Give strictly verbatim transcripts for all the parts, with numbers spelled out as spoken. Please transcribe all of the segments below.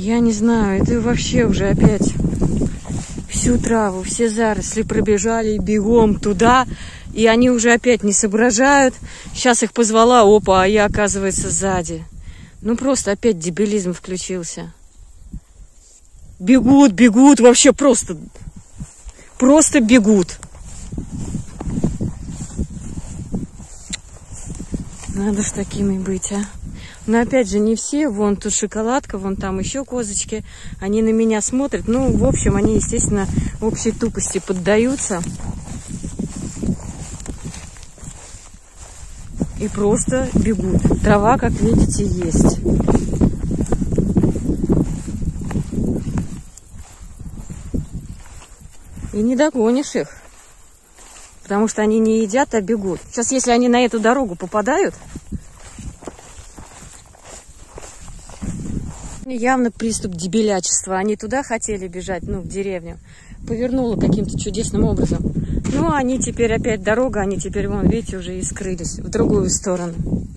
Я не знаю, это вообще уже опять всю траву, все заросли пробежали бегом туда, и они уже опять не соображают. Сейчас их позвала, опа, а я, оказывается, сзади. Ну просто опять дебилизм включился. Бегут, бегут, вообще просто, просто бегут. Надо ж такими быть, а. Но опять же не все, вон тут шоколадка, вон там еще козочки, они на меня смотрят. Ну, в общем, они, естественно, общей тупости поддаются. И просто бегут. Трава, как видите, есть. И не догонишь их. Потому что они не едят, а бегут. Сейчас, если они на эту дорогу попадают, явно приступ дебилячества. Они туда хотели бежать, ну, в деревню. Повернула каким-то чудесным образом. Ну, они теперь опять дорога, они теперь, вон, видите, уже и скрылись в другую сторону.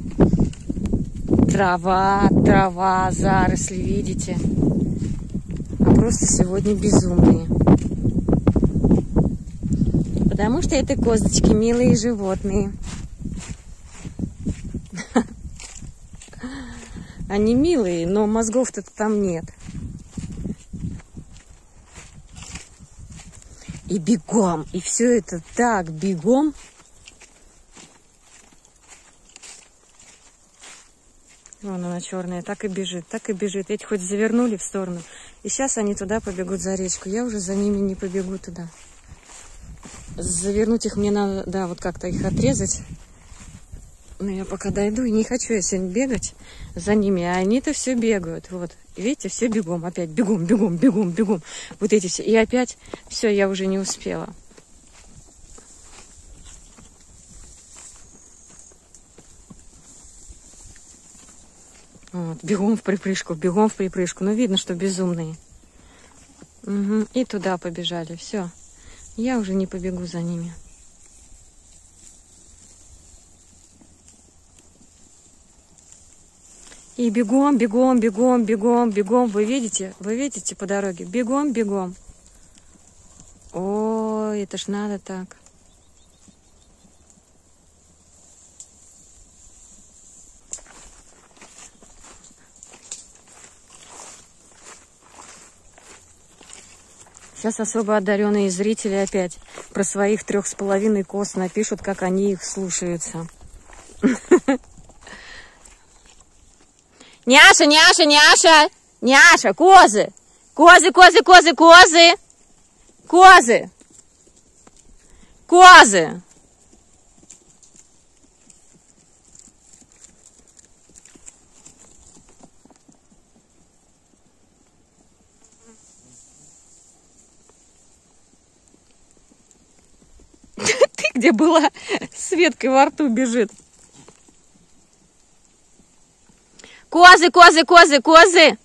Трава, трава, заросли, видите? А просто сегодня безумные. Потому что это козочки, милые животные. Они милые, но мозгов-то там нет. И бегом, и все это так бегом. Вон она черная, так и бежит, так и бежит. Эти хоть завернули в сторону. И сейчас они туда побегут за речку. Я уже за ними не побегу туда. Завернуть их мне надо, да, вот как-то их отрезать. Но я пока дойду, и не хочу я сегодня бегать за ними, а они-то все бегают. Вот, видите, все бегом, опять бегом, бегом, бегом, бегом. Вот эти все. И опять все, я уже не успела. Вот, бегом в припрыжку, бегом в припрыжку. Ну, видно, что безумные. Угу. И туда побежали, все. Я уже не побегу за ними. И бегом, бегом, бегом, бегом, бегом. Вы видите? Вы видите по дороге? Бегом, бегом. Ой, это ж надо так. Сейчас особо одаренные зрители опять про своих трех с половиной коз напишут, как они их слушаются. Няша, няша, няша, няша, козы, козы, козы, козы, козы, козы, козы. Ты где была? С веткой во рту бежит. Козы, козы, козы, козы.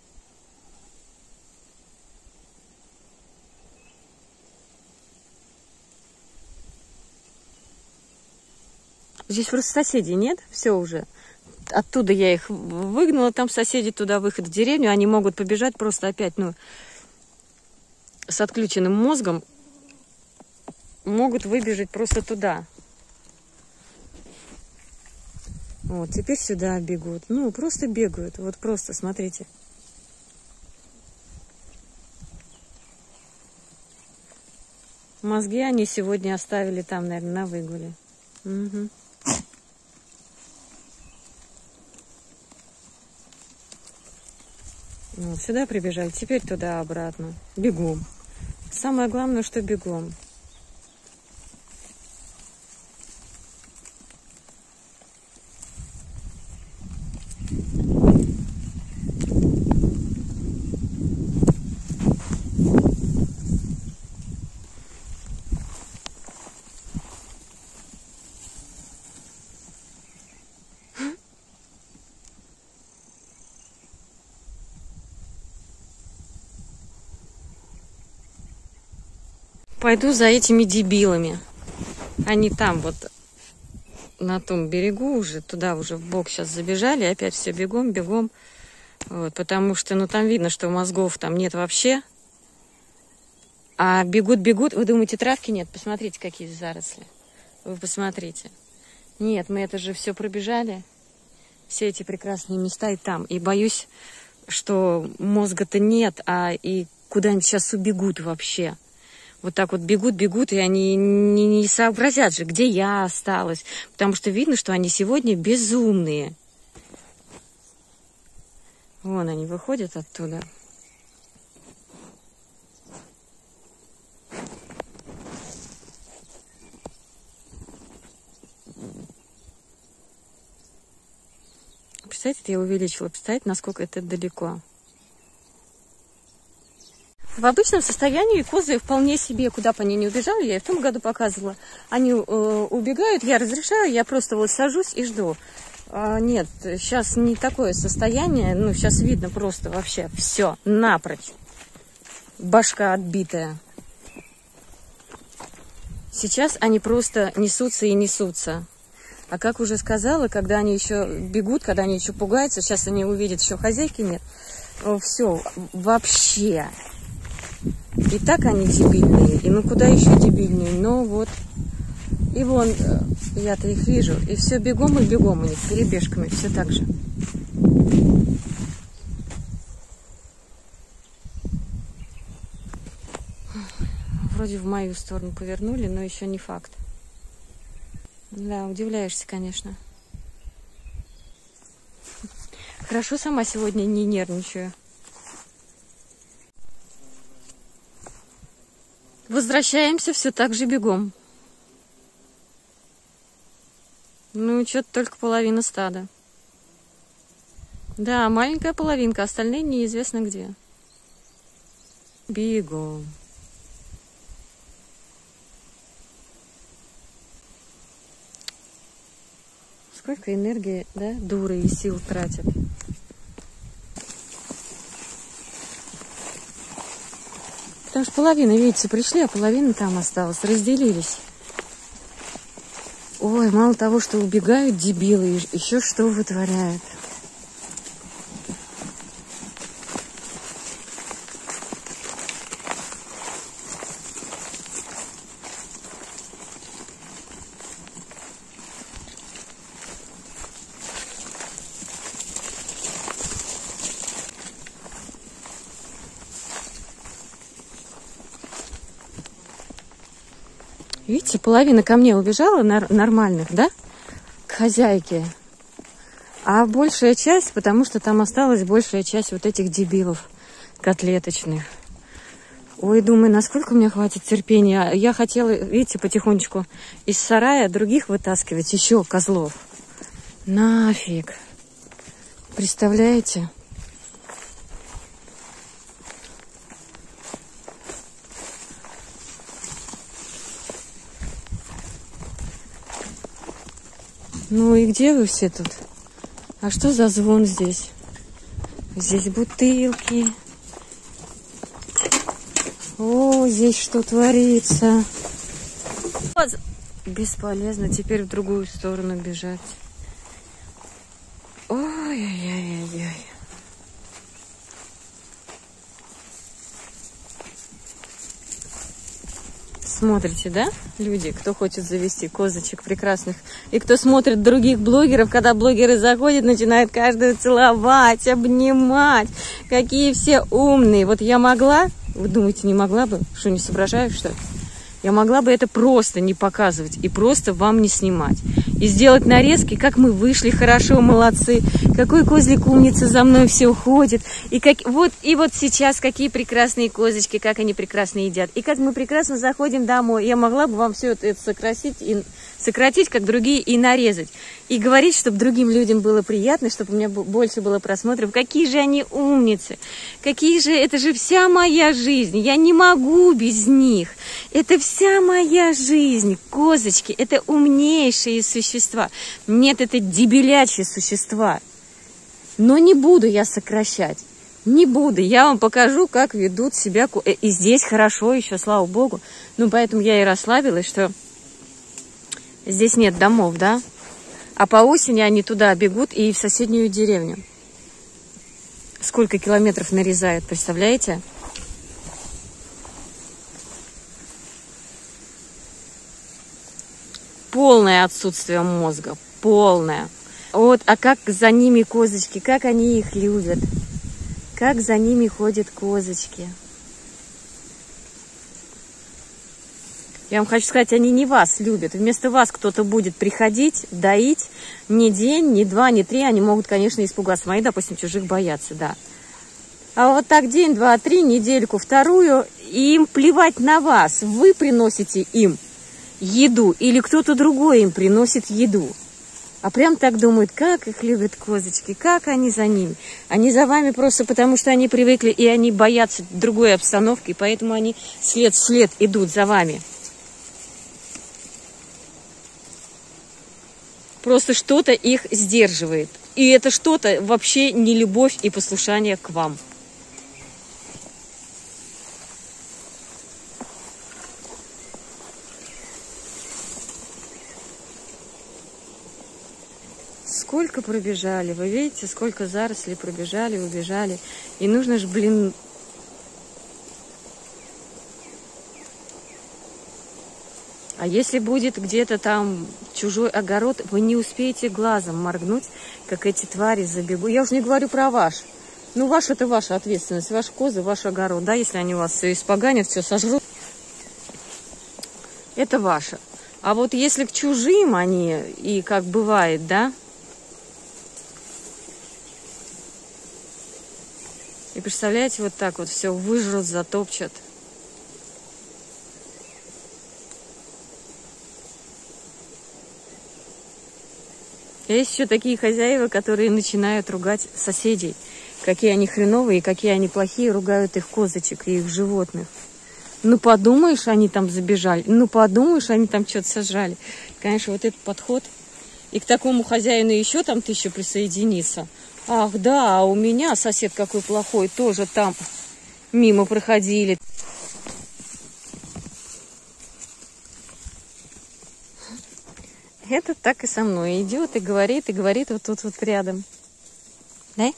Здесь просто соседей нет, все уже. Оттуда я их выгнала, там соседи туда выход в деревню, они могут побежать просто опять, ну, с отключенным мозгом, могут выбежать просто туда. Вот, теперь сюда бегут. Ну, просто бегают. Вот просто, смотрите. Мозги они сегодня оставили там, наверное, на выгуле. Угу. Вот, сюда прибежали, теперь туда обратно. Бегом. Самое главное, что бегом. Пойду за этими дебилами. Они там вот на том берегу уже, туда уже в бок сейчас забежали. Опять все бегом, бегом. Вот, потому что, ну, там видно, что мозгов там нет вообще. А бегут-бегут. Вы думаете, травки нет? Посмотрите, какие заросли. Вы посмотрите. Нет, мы это же все пробежали. Все эти прекрасные места и там. И боюсь, что мозга-то нет, а и куда-нибудь сейчас убегут вообще. Вот так вот бегут, бегут, и они не, не сообразят же, где я осталась. Потому что видно, что они сегодня безумные. Вон они выходят оттуда. Представляете, я увеличила. Представляете, насколько это далеко. В обычном состоянии козы вполне себе, куда бы они не убежали, я и в том году показывала, они э, убегают, я разрешаю, я просто вот сажусь и жду. А, нет, сейчас не такое состояние, ну, сейчас видно просто вообще все, напрочь. Башка отбитая. Сейчас они просто несутся и несутся. А как уже сказала, когда они еще бегут, когда они еще пугаются, сейчас они увидят, еще хозяйки нет, все, вообще. И так они дебильные, и ну куда еще дебильнее, но вот. И вон, я-то их вижу, и все бегом и бегом у них, перебежками, все так же. Вроде в мою сторону повернули, но еще не факт. Да, удивляешься, конечно. Хорошо, сама сегодня не нервничаю. Возвращаемся все так же бегом. Ну, что-то только половина стада. Да, маленькая половинка, остальные неизвестно где. Бегом. Сколько энергии, да, дуры и сил тратят. Потому что половина, видите, пришли, а половина там осталась. Разделились. Ой, мало того, что убегают дебилы, еще что вытворяют. Видите, половина ко мне убежала, нормальных, да, к хозяйке. А большая часть, потому что там осталась большая часть вот этих дебилов котлеточных. Ой, думаю, насколько мне хватит терпения. Я хотела, видите, потихонечку из сарая других вытаскивать, еще козлов. Нафиг. Представляете? Ну и где вы все тут? А что за звон здесь? Здесь бутылки. О, здесь что творится? Бесполезно теперь в другую сторону бежать. Ой-ой-ой-ой. Смотрите, да, люди, кто хочет завести козочек прекрасных, и кто смотрит других блогеров, когда блогеры заходят, начинают каждую целовать, обнимать, какие все умные. Вот я могла, вы думаете, не могла бы, что не соображаю, что ли? Я могла бы это просто не показывать и просто вам не снимать. И сделать нарезки, как мы вышли, хорошо, молодцы, какой козлик умница за мной все уходит. И, как, вот, и вот сейчас какие прекрасные козочки, как они прекрасно едят. И как мы прекрасно заходим домой. Я могла бы вам все это, это сократить, и, сократить, как другие, и нарезать. И говорить, чтобы другим людям было приятно, чтобы у меня больше было просмотров. Какие же они умницы. Какие же, это же вся моя жизнь. Я не могу без них. Это вся моя жизнь. Козочки, это умнейшие существа. Нет, это дебилячие существа. Но не буду я сокращать. Не буду. Я вам покажу, как ведут себя. И здесь хорошо еще, слава богу. Ну, поэтому я и расслабилась, что здесь нет домов, да? А по осени они туда бегут и в соседнюю деревню. сколько километров нарезает, представляете? Полное отсутствие мозга, полное. Вот, а как за ними козочки, как они их любят, как за ними ходят козочки. Я вам хочу сказать, они не вас любят. Вместо вас кто-то будет приходить, доить. Ни день, ни два, ни три. Они могут, конечно, испугаться. Мои, допустим, чужих боятся, да. А вот так день, два, три, недельку, вторую. И им плевать на вас. Вы приносите им еду. Или кто-то другой им приносит еду. А прям так думают, как их любят козочки, как они за ними. Они за вами просто потому, что они привыкли, и они боятся другой обстановки. Поэтому они след в след идут за вами. Просто что-то их сдерживает. И это что-то вообще не любовь и послушание к вам. Сколько пробежали. Вы видите, сколько зарослей пробежали, убежали. И нужно же, блин... А если будет где-то там чужой огород, вы не успеете глазом моргнуть, как эти твари забегут. Я уже не говорю про ваш. Ну, ваш это ваша ответственность, ваши козы, ваш огород. Да, если они у вас все испоганят, все сожрут, это ваше. А вот если к чужим они, и как бывает, да, и представляете, вот так вот все выжрут, затопчат. Есть еще такие хозяева, которые начинают ругать соседей. Какие они хреновые, какие они плохие, ругают их козочек и их животных. Ну, подумаешь, они там забежали. Ну, подумаешь, они там что-то сожрали. Конечно, вот этот подход. И к такому хозяину еще там тысяча присоединиться. Ах, да, а у меня сосед какой плохой, тоже там мимо проходили. Это так и со мной идет и говорит, и говорит вот тут вот рядом. Да?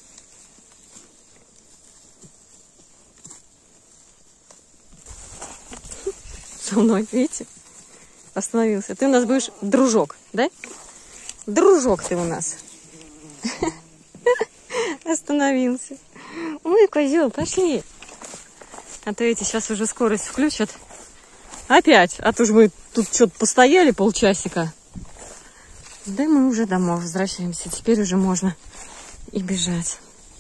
Со мной, видите? Остановился. Ты у нас будешь дружок, да? Дружок ты у нас. Остановился. Ой, козел, пошли. А то эти сейчас уже скорость включат. Опять. А то же мы тут что-то постояли полчасика. Да мы уже домой возвращаемся. Теперь уже можно и бежать.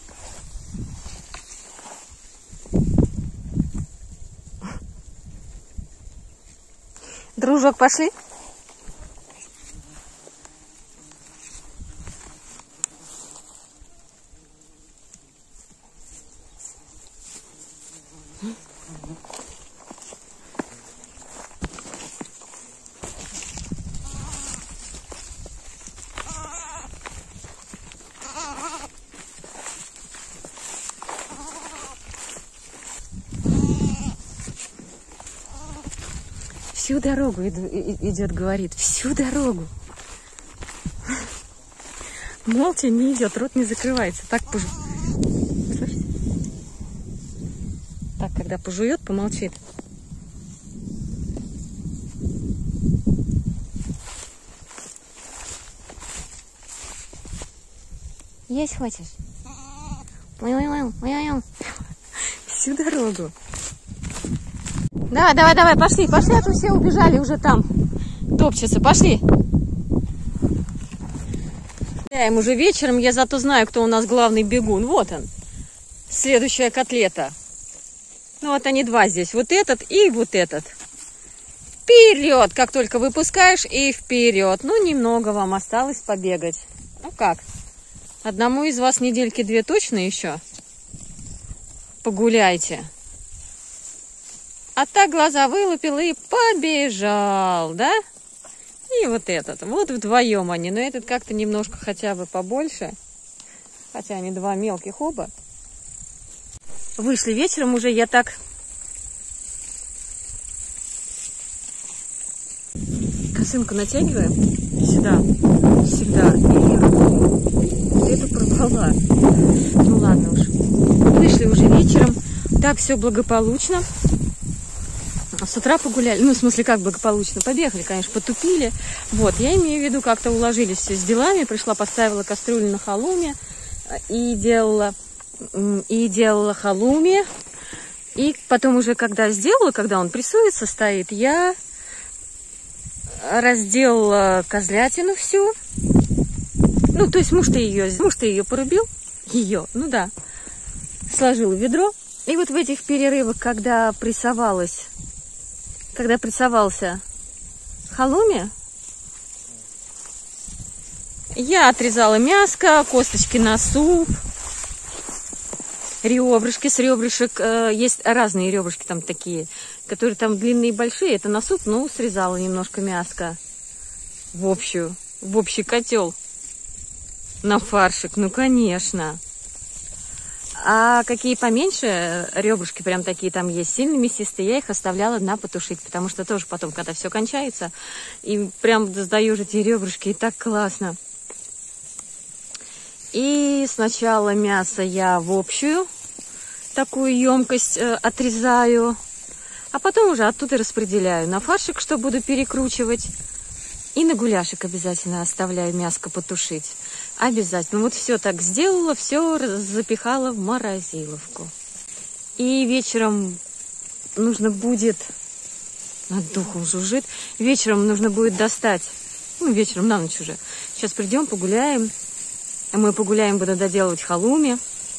Дружок, пошли. Всю дорогу идет, говорит, всю дорогу. Молча не идет, рот не закрывается. Так пожу... Слышите? Так, когда пожует, помолчит. Есть хочешь? Всю дорогу. Давай, давай, давай, пошли, пошли, а то все убежали уже там. Топчутся, пошли. Гуляем уже вечером, я зато знаю, кто у нас главный бегун. Вот он, следующая котлета. Ну вот они два здесь, вот этот и вот этот. Вперед, как только выпускаешь, и вперед. Ну, немного вам осталось побегать. Ну как, одному из вас недельки две точно еще погуляйте. А так глаза вылупил и побежал, да? И вот этот. Вот вдвоем они. Но этот как-то немножко хотя бы побольше. Хотя они два мелких оба. Вышли вечером уже, я так... Косынку натягиваю. ходит сюда всегда. И это порвала. Ну ладно уж. Вышли уже вечером. Так, все благополучно. С утра погуляли. Ну, в смысле, как благополучно? Побегали, конечно, потупили. Вот, я имею в виду, как-то уложились все с делами. Пришла, поставила кастрюлю на халуме. И делала, и делала халуме. И потом уже, когда сделала, когда он прессуется, стоит, я разделала козлятину всю. Ну, то есть муж-то ее, муж-то ее порубил. Ее, ну да. Сложила в ведро. И вот в этих перерывах, когда прессовалась, когда прессовался халуме, я отрезала мяско, косточки на суп, ребрышки с ребрышек. Э, есть разные ребрышки там такие, которые там длинные и большие. Это на суп, но срезала немножко мяска в общую, в общий котел на фаршик. Ну, конечно. А какие поменьше ребрышки, прям такие там есть, сильно мясистые, я их оставляла на потушить, потому что тоже потом, когда все кончается, и прям сдаешь эти ребрышки, и так классно. И сначала мясо я в общую такую емкость э, отрезаю, а потом уже оттуда распределяю на фаршик, что буду перекручивать, и на гуляшек обязательно оставляю мяско потушить. Обязательно. Вот все так сделала, все запихала в морозиловку. И вечером нужно будет, над духом жужжит, вечером нужно будет достать, ну, вечером на ночь уже. Сейчас придем, погуляем. Мы погуляем, буду доделывать халуме.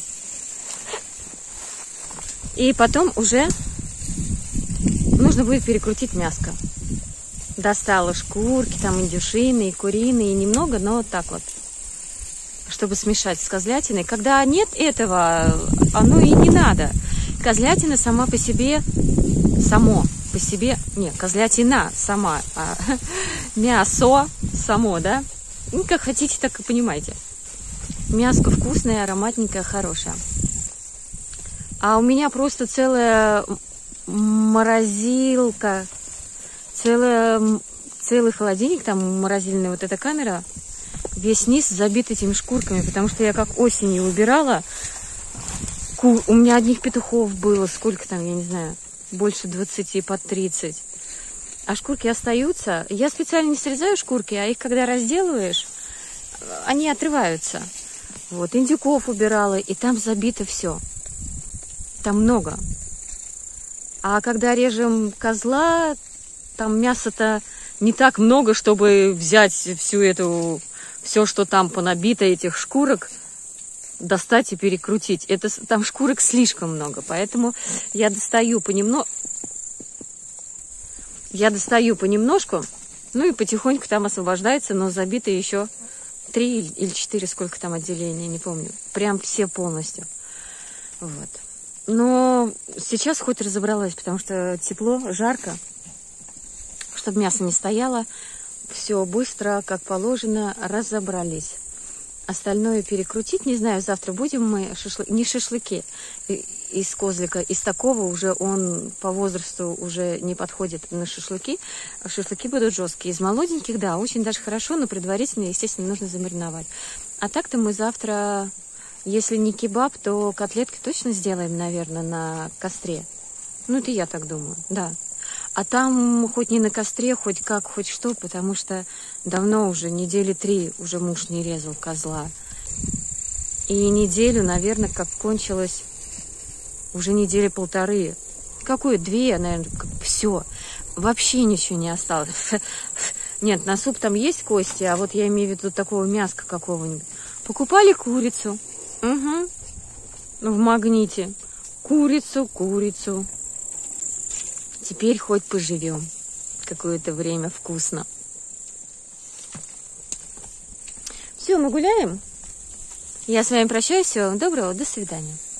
И потом уже нужно будет перекрутить мяско. Достала шкурки, там индюшиные, куриные, немного, но вот так вот, чтобы смешать с козлятиной. Когда нет этого, оно и не надо. Козлятина сама по себе, само по себе, не, козлятина сама, а мясо само, да? Ну, как хотите, так и понимаете. Мяско вкусное, ароматненькое, хорошее. А у меня просто целая морозилка, целая, целый холодильник, там морозильная вот эта камера, весь низ забит этими шкурками, потому что я как осенью убирала, у меня одних петухов было, сколько там, я не знаю, больше двадцати, под тридцать. А шкурки остаются. Я специально не срезаю шкурки, а их когда разделываешь, они отрываются. Вот, индюков убирала, и там забито все. Там много. А когда режем козла, там мяса-то не так много, чтобы взять всю эту, все, что там понабито, этих шкурок, достать и перекрутить. Это, там шкурок слишком много, поэтому я достаю понемногу, я достаю понемножку, ну и потихоньку там освобождается, но забито еще три или четыре, сколько там отделений, не помню. Прям все полностью. Вот. Но сейчас хоть разобралась, потому что тепло, жарко, чтобы мясо не стояло. Все быстро, как положено, разобрались. Остальное перекрутить, не знаю, завтра будем мы шашлык, не шашлыки из козлика, из такого уже он по возрасту уже не подходит на шашлыки. Шашлыки будут жесткие. Из молоденьких, да, очень даже хорошо, но предварительно, естественно, нужно замариновать. А так-то мы завтра, если не кебаб, то котлетки точно сделаем, наверное, на костре. Ну, это я так думаю, да. А там хоть не на костре, хоть как, хоть что, потому что давно уже, недели три уже муж не резал козла. И неделю, наверное, как кончилось, уже недели полторы. Какую? Две, наверное, все. Вообще ничего не осталось. Нет, на суп там есть кости, а вот я имею в виду такого мяска какого-нибудь. Покупали курицу. Угу. В магните. Курицу, курицу. Теперь хоть поживем какое-то время вкусно. Все, мы гуляем. Я с вами прощаюсь. Всего вам доброго. До свидания.